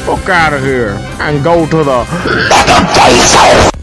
fuck out of here and go to the